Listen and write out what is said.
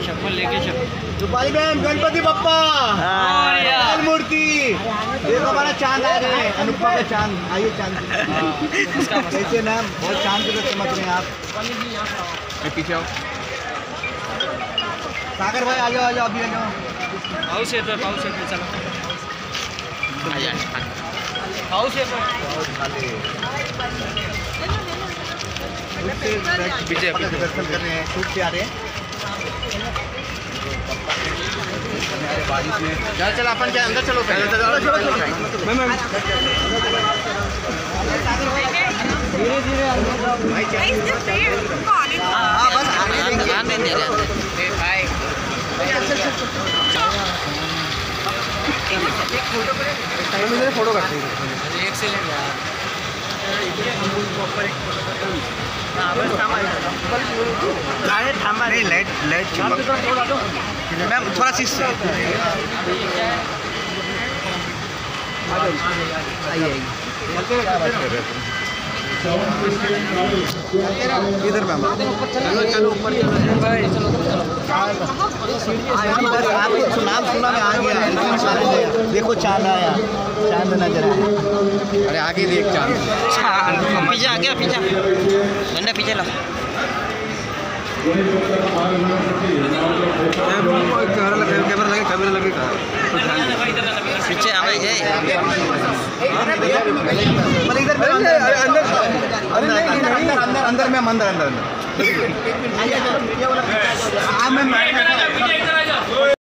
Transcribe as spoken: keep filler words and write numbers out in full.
शपल लेके शपल। रूपाली बहन गणपति बप्पा मूर्ति। देखो हमारा चांद आ गए, अनुपमा का चांद। आइए चांद कैसे मैम, बहुत चांद की तरह चमक रहे हैं आप। पीछे आओ सागर भाई, आ जाओ आ जाओ, अभी आ जाओ। पाउस है तो पाउस है चलो आ जाए। पाउस है तो पीछे दर्शन कर रहे हैं, शूट से आ रहे हैं। बारिश में चल चल अपन क्या अंदर चलो पहले। चलो चलो चलो धीरे धीरे भाई बस आगे देखिए भाई। फोटो करते हैं एक से लेंगे नहीं लाइट लाइट मैम थोड़ा सी आइए इधर मैम चलो चलो ऊपर चलो भाई चलो चलो नाम सुना मैं आ गया। देखो चांद आया, चांद नजर आया। अरे आगे देख चांद। पीछे आ गया, पीछे गंडा पीछे लो। कैमरा लगे कैमरा लगे कैमरा लगेगा पीछे हमें ये इधर अंदर अंदर अंदर में अंदर अंदर अंदर